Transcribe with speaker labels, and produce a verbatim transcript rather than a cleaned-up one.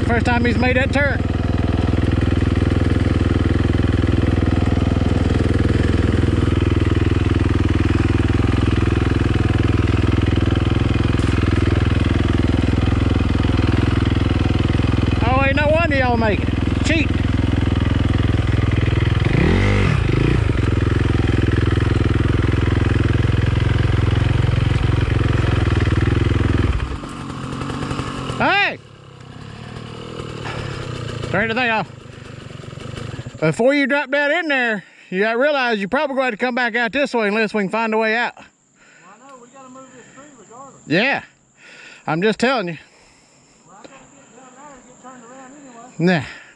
Speaker 1: First time he's made that turn. Oh, ain't no wonder y'all make it. Cheat. Hey! Turn the thing off. Before you drop that in there, you gotta realize you're probably going to come back out this way unless we can find a way out.
Speaker 2: Well, I know, we gotta move this tree regardless.
Speaker 1: Yeah. I'm just telling you.
Speaker 2: Well, I gotta get down there and get turned around anyway.
Speaker 1: Nah.